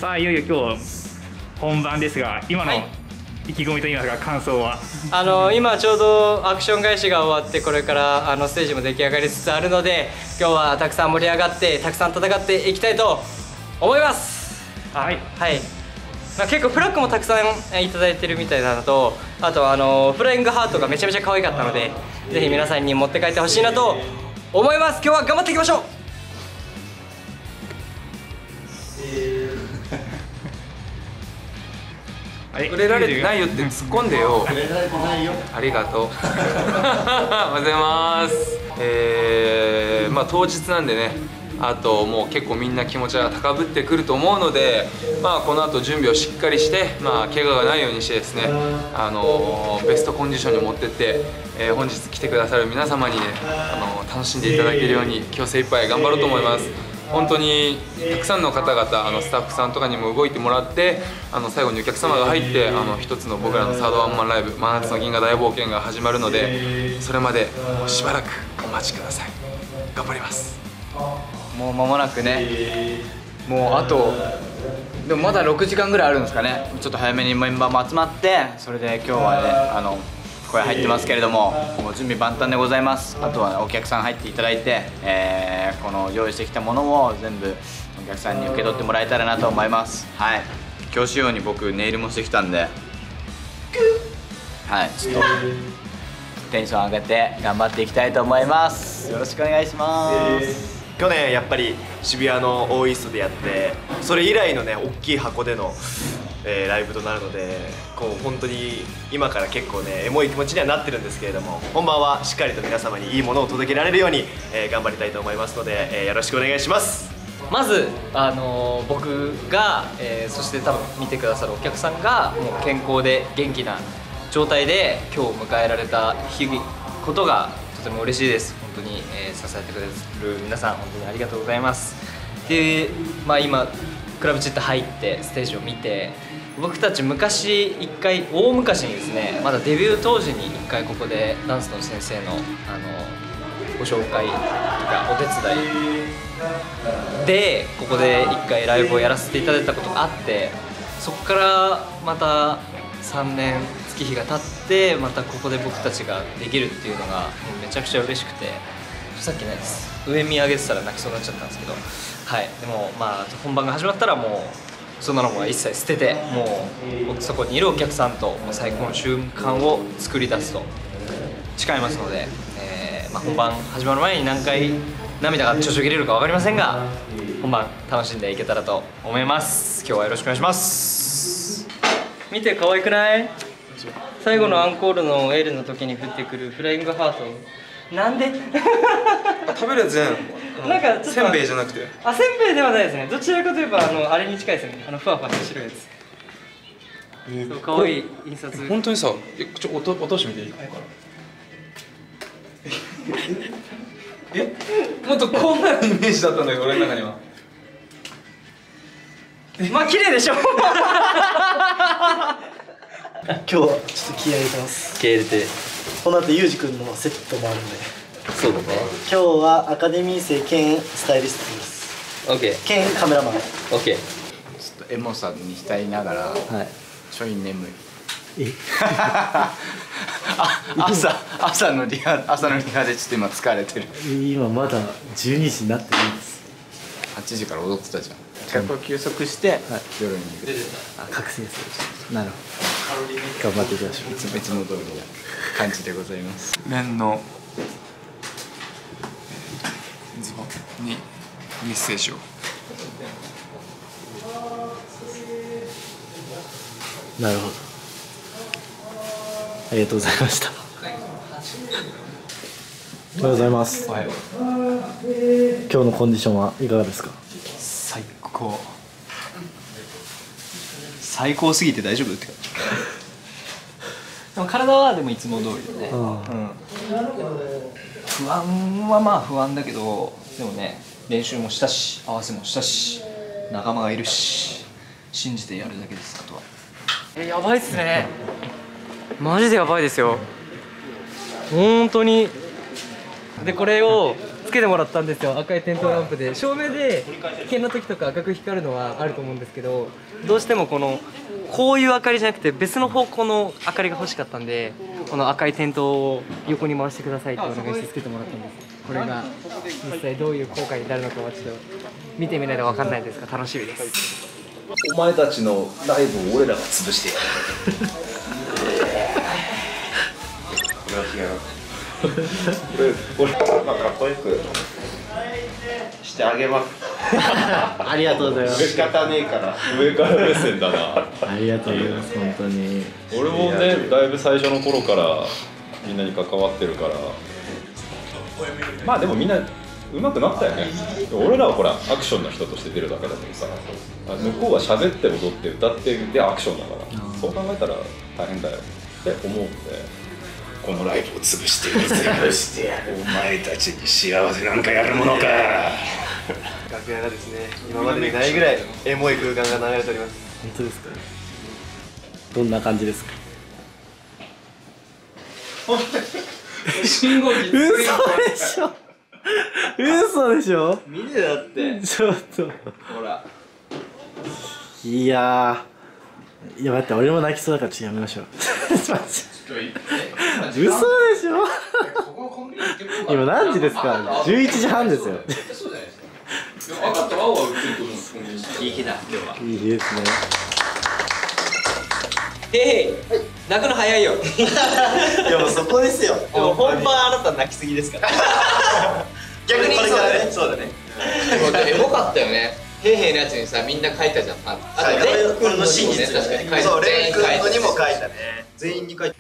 さあいよいよ今日本番ですが、今の意気込みといいますか感想は。 今ちょうどアクション返しが終わって、これからステージも出来上がりつつあるので、今日はたくさん盛り上がってたくさん戦っていきたいと思います。はい、結構フラッグもたくさんいただいてるみたいなのと、あとフライングハートがめちゃめちゃ可愛かったので、ぜひ皆さんに持って帰ってほしいなと思います。今日は頑張っていきましょう。 触れられてないよって突っ込んでよ。触れられてないよ。ありがとう。おはようございます。まあ当日なんでね、あともう結構みんな気持ちが高ぶってくると思うので、まあこの後準備をしっかりして、まあ怪我がないようにしてですね、ベストコンディションに持ってって、本日来てくださる皆様にね、楽しんでいただけるように今日精一杯頑張ろうと思います。本当にたくさんの方々スタッフさんとかにも動いてもらって、最後にお客様が入って一つの僕らのサードワンマンライブ「真夏の銀河大冒険」が始まるので、それまでもうしばらくお待ちください。頑張ります。 もう間もなくね、もうあとでもまだ6時間ぐらいあるんですかね。ちょっと早めにメンバーも集まって、それで今日はね声入ってますけれども、もう準備万端でございます。あとはお客さん入っていただいて、この用意してきたものを全部お客さんに受け取ってもらえたらなと思います。はい、今日仕様に僕ネイルもしてきたんで、はい、ちょっとテンション上げて頑張っていきたいと思います。よろしくお願いします。 去年やっぱり渋谷のオーイーストでやって、それ以来のね大きい箱での、ライブとなるので、こう本当に今から結構ねエモい気持ちにはなってるんですけれども、本番はしっかりと皆様にいいものを届けられるように、頑張りたいと思いますので、よろしくお願いします。 まず、僕が、そして多分見てくださるお客さんがもう健康で元気な状態で今日迎えられたことがとても嬉しいです。本当に、支えてくれる皆さん本当にありがとうございます。で、まあ、今クラブチッタ入ってステージを見て、僕たち昔一回大昔にですね、まだデビュー当時に一回ここでダンスの先生のご紹介とかお手伝いでここで一回ライブをやらせていただいたことがあって、そこからまた3年月日が経ってまたここで僕たちができるっていうのがもうめちゃくちゃ嬉しくて、さっきね上見上げてたら泣きそうになっちゃったんですけど、はい、でもまあ本番が始まったらもうそんなのも一切捨てて、もうそこにいるお客さんと最高の瞬間を作り出すと誓いますので、まあ、本番始まる前に何回涙がちょちょぎれるか分かりませんが、本番楽しんでいけたらと思います。今日はよろしくお願いします。見て可愛くない？最後のアンコールのエールの時に降ってくるフライングハート。なんで食べるやつじゃないの？ なんかちょっとせんべいじゃなくて。 せんべいではないですね。どちらかといえばあれに近いですね。ふわふわした白いやつ。そう可愛い印刷。 本当にさ、落としてみていい？もっとこんなイメージだったんだけど俺の中には。 まあ綺麗でしょ。 今日はちょっと気合い入れてます。 気合い入れて。 この後ユージくんのセットもあるんで。 そうだね。 今日はアカデミー生兼スタイリストです。 オッケー。 兼カメラマン。 オッケー。 ちょっとエモさに浸りながら、はい、ちょい眠い。朝のリハでちょっと今疲れてる。 今まだ12時になってないんです。 8時から踊ってたじゃん。脚を休息して、はい、夜に行く。 覚醒する。なるほど。頑張っていきましょう。 いつも通りな感じでございます。 面のズボンにメッセージを。 なるほど。ありがとうございました。おはようございます。おはよう。今日のコンディションはいかがですか？ 最高すぎて大丈夫って感じ。でも体はでもいつも通りだね。不安はまあ不安だけど、でもね練習もしたし合わせもしたし仲間がいるし信じてやるだけです。あとはやばいっすね。マジでやばいですよ本当に。でこれをけてもらったんですよ。赤い点灯ランプで照明で危険な時とか赤く光るのはあると思うんですけど、どうしてもこういう明かりじゃなくて別の方向の明かりが欲しかったんで、この赤い点灯を横に回してくださいってお願いしてつけてもらったんです。これが実際どういう効果になるのかはちょっと見てみないと分かんないですが楽しみです。 お前たちのライブを俺らが潰してやる。これまあかっこよくしてあげます。 ありがとうございます。 仕方ねえから上から目線だな。 ありがとうございます。本当に。 俺もね、だいぶ最初の頃からみんなに関わってるから、まあでもみんな上手くなったよね。俺らはほらアクションの人として出るだけだけどさ、向こうは喋って踊って歌ってでアクションだから、そう考えたら大変だよって思うんで。 このライブを潰してやる。してやる。お前たちに幸せなんかやるものか。 楽屋がですね、今までにないぐらいエモい空間が流れております。 本当ですか。どんな感じですか。 信号機嘘でしょ。嘘でしょ。 見てだってちょっと。 ほら。 いや待って俺も泣きそうだからちょっとやめましょう。嘘でしょ。今何時ですか。11時半ですよ。 いい日だ今日は。 いい日ですね。 泣くの早いよ。 いやもうそこですよ。 でも本番あなた泣きすぎですから。 逆にこれからね。そうだね。 エモかったよね。へいへいのやつにさ、みんな書いたじゃん。あとレン君の真実ね、確かに書いた。 そう、レン君のにも書いたね。全員に書いた。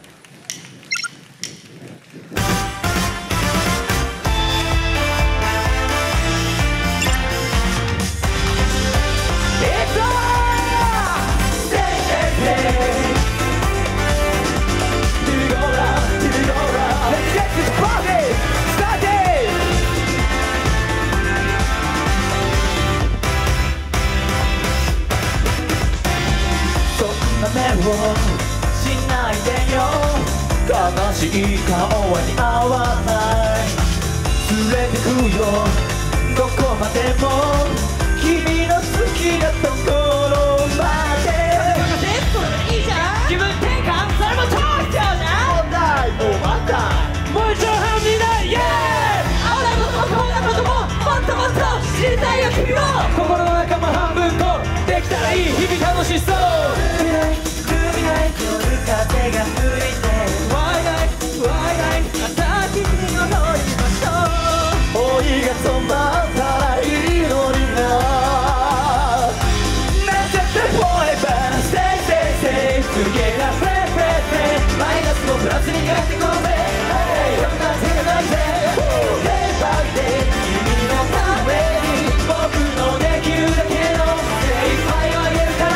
しないでよ。悲しい顔は似合わない。連れてくよどこまでも君の好きなところまで。いいじゃん。気分転換それも超必要じゃん。もう一度半にないイエーイ。あんなこともこんなことももっともっと知りたいよ君を。心の中も半分こできたらいい日々楽しそう。夜風が吹いてワイナイ朝日に踊りましょう。追いが止まったらいいのにな。Let's just forever stay stay stay together play play play。 マイナスもプラスに変えてこうぜ。そんな手がないぜ。Day by day 君のために僕のできるだけの精一杯をあげるから。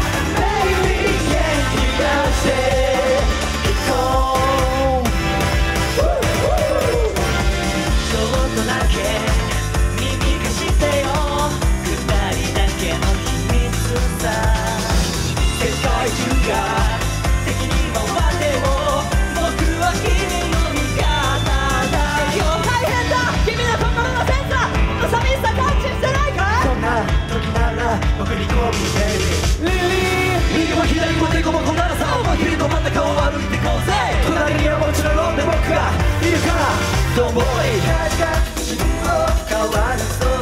僕にこう見せる。右も左も猫もこんなのさ、思い切りの真ん中を歩いてこうぜ。隣にはもちろん飲んで僕がいるから Don't worry。自分を変わるそう